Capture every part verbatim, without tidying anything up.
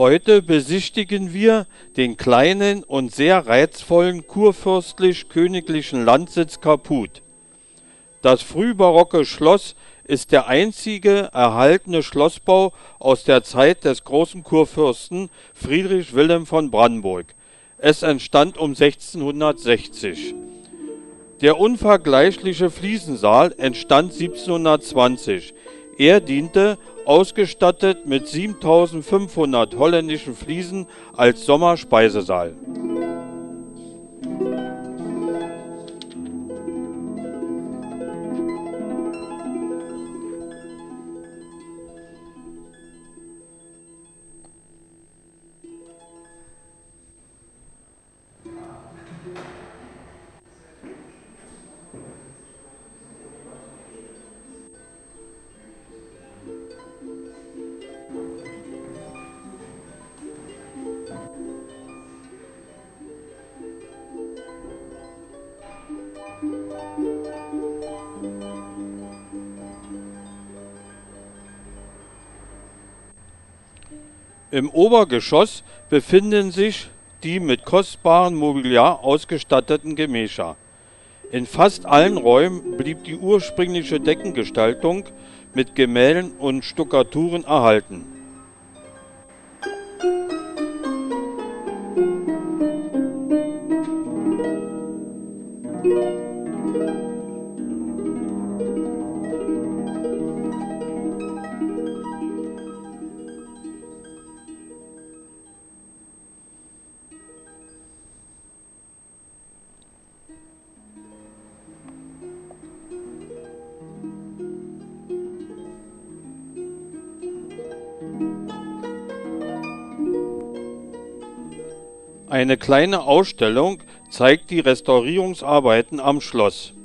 Heute besichtigen wir den kleinen und sehr reizvollen kurfürstlich-königlichen Landsitz Caputh. Das frühbarocke Schloss ist der einzige erhaltene Schlossbau aus der Zeit des großen Kurfürsten Friedrich Wilhelm von Brandenburg. Es entstand um sechzehnhundertsechzig. Der unvergleichliche Fliesensaal entstand siebzehnhundertzwanzig. Er diente, ausgestattet mit siebentausendfünfhundert holländischen Fliesen, als Sommerspeisesaal. Im Obergeschoss befinden sich die mit kostbarem Mobiliar ausgestatteten Gemächer. In fast allen Räumen blieb die ursprüngliche Deckengestaltung mit Gemälden und Stuckaturen erhalten. Eine kleine Ausstellung zeigt die Restaurierungsarbeiten am Schloss.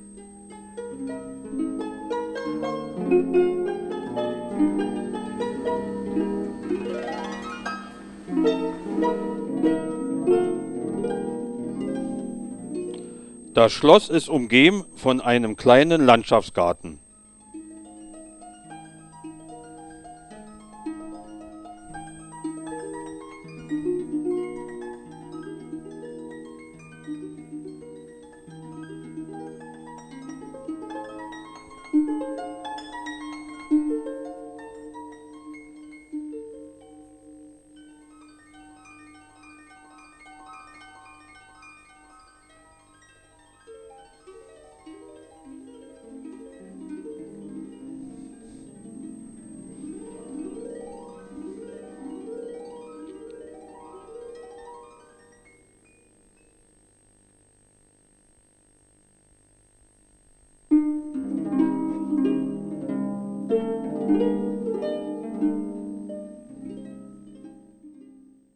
Das Schloss ist umgeben von einem kleinen Landschaftsgarten.